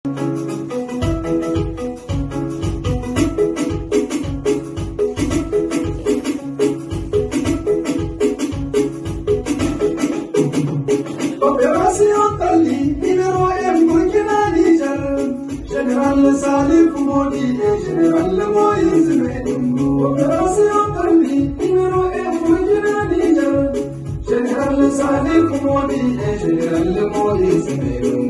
Opération Tali, numéro 1 Burkina Niger. Général Salif Modi et Général Moïse Medungu. Opération Tali, numéro 1 Burkina Niger. Général Salif Modi et Général Moïse Medungu.